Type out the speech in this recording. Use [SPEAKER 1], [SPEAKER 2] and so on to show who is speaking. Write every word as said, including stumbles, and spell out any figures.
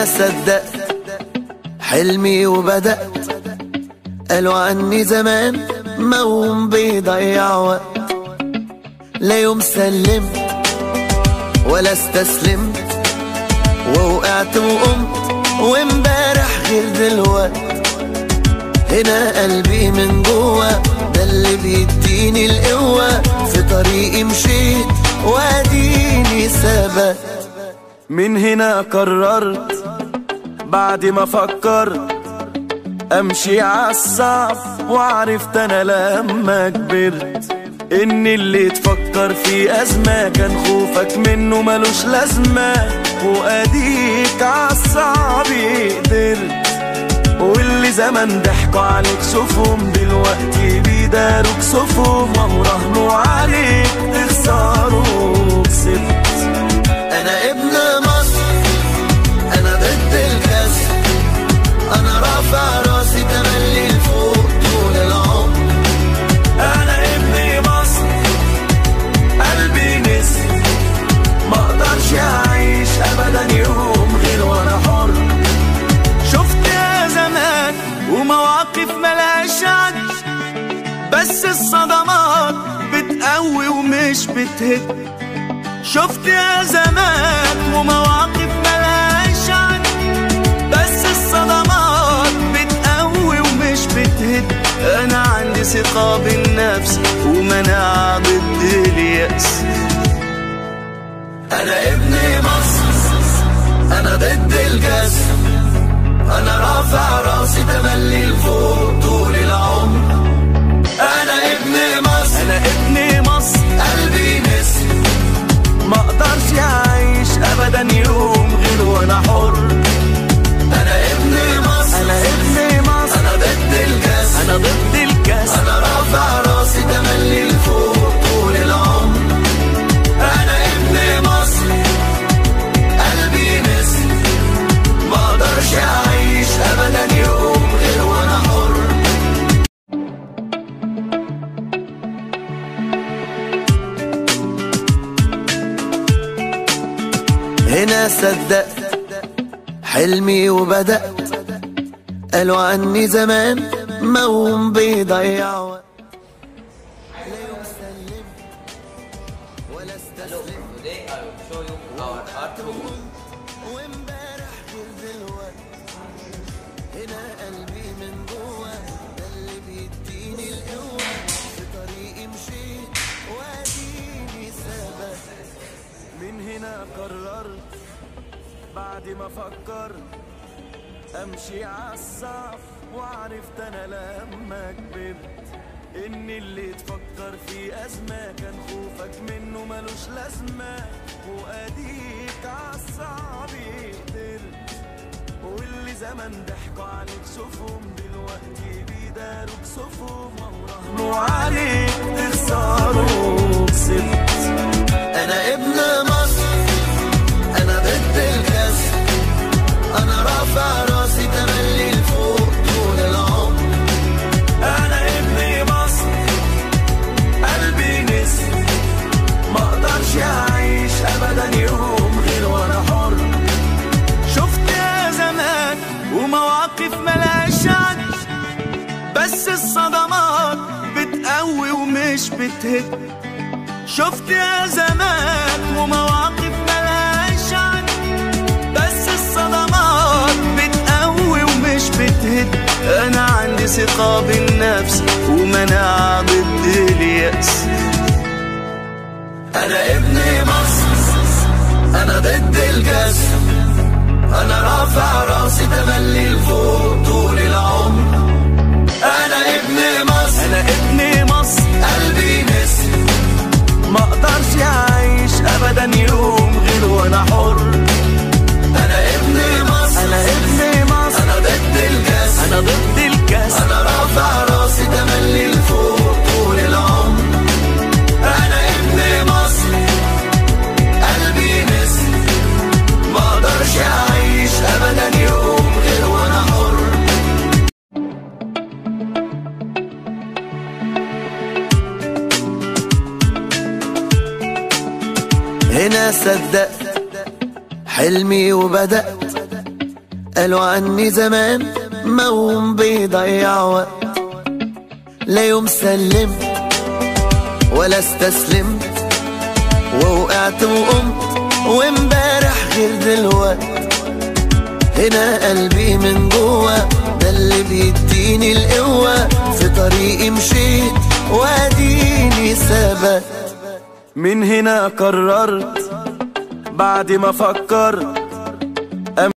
[SPEAKER 1] هنا صدقت حلمي وبدأت، قالوا عني زمان موهوم بيضيع وقت. لا يوم سلمت ولا استسلمت، ووقعت وقمت وامبارح غير دلوقت. هنا قلبي من جوا ده اللي بيديني القوة، في طريقي مشيت واديني ثبت.
[SPEAKER 2] من هنا قررت بعد ما فكرت امشي عالصعب، وعرفت انا لما كبرت ان اللي تفكر في ازمة كان خوفك منه ملوش لازمة، واديك عالصعب قدرت. واللي زمان ضحكوا عليك شوفهم دلوقتي بيداروك صفهم، وهو راهنوا عليك تخسروا كسبت.
[SPEAKER 1] انا ابن مصر، انا ضد الكسر، انا رافع راسي تملي لفوق طول العمر.
[SPEAKER 2] انا ابن مصر قلبي نسر، مقدرش اعيش ابدا يوم غير وانا حر. شفت يا زمان ومواقف ملهاش عد، بس الصدمات بتقوي ومش بتهد. شفت يا زمان ومواقف ملهاش عد، بس الصدمات بتقوي ومش بتهد. انا عندي ثقة بالنفس ومناعة ضد اليأس.
[SPEAKER 1] انا ابن مصر، انا ضد الكسر، انا رافع راسي تملي لفوق طول العمر. انا ابن مصر،
[SPEAKER 2] انا ابن مصر
[SPEAKER 1] قلبي نسر،
[SPEAKER 2] مقدرش اعيش ابدا يوم غير وانا حر.
[SPEAKER 1] انا ابن مصر،
[SPEAKER 2] انا ابن مصر
[SPEAKER 1] انا ضد الكسر،
[SPEAKER 2] انا ضد الكسر،
[SPEAKER 1] انا رافع راسي تملي لفوق طول العمر. انا ابن مصر قلبي نسر، مقدرش اعيش ابدا يوم غير وانا حر. هنا صدقت حلمي وبدأت، قالوا عني زمان موهوم بيضيع وقت. لا يوم سلمت ولا استسلمت،
[SPEAKER 3] Today I will show you our art room.
[SPEAKER 1] وامبارح غير دلوقت. هنا قلبي من جوا ده اللي بيديني القوة، في طريقي مشيت واديني ثبت.
[SPEAKER 2] من هنا قررت بعد ما فكرت امشي عالصعب، وعرفت انا لما كبرت ان اللي تفكر في ازمة كان خوفك منه ملوش لازمة، واديك عالصعب قدرت. واللي زمان ضحكوا عليك شوفهم دلوقتي بيداروك صفهم، وراهنوا عليك تخسروا كسبت.
[SPEAKER 1] انا ابن مصر، انا ضد الكسر، انا رافع راسي تملي لفوق طول العمر.
[SPEAKER 2] انا ابن مصر قلبي نسر، مقدرش اعيش ابدا يوم غير وانا حر. شفت يا زمان ومواقف ملهاش عد، بس الصدمات بتقوي ومش بتهد. شفت يا زمان ومواقف ملهاش عد، بس الصدمات بتقوي ومش بتهد. انا عندي ثقة بالنفس ومناعة ضد اليأس.
[SPEAKER 1] انا ابن مصر، انا ضد الكسر، انا رافع راسي تملي لفوق طول العمر. انا ابن مصر،
[SPEAKER 2] انا ابن مصر
[SPEAKER 1] قلبي نسر،
[SPEAKER 2] مقدرش اعيش ابدا يوم غير وانا حر.
[SPEAKER 1] انا ابن مصر،
[SPEAKER 2] انا ابن مصر
[SPEAKER 1] انا ضد الكسر،
[SPEAKER 2] انا ضد الكسر،
[SPEAKER 1] انا رافع راسي تملي لفوق طول العمر. انا ابن مصر قلبي نسر، مقدرش اعيش ابدا يوم غير وانا حر. هنا صدقت حلمي وبدأت، قالوا عني زمان موهوم بيضيع وقت، لا يوم سلمت ولا استسلمت، ووقعت وقمت وامبارح غير دلوقت. هنا قلبي من جوا ده اللي بيديني القوة، في طريقي مشيت واديني ثبت.
[SPEAKER 2] من هنا قررت بعد ما فكرت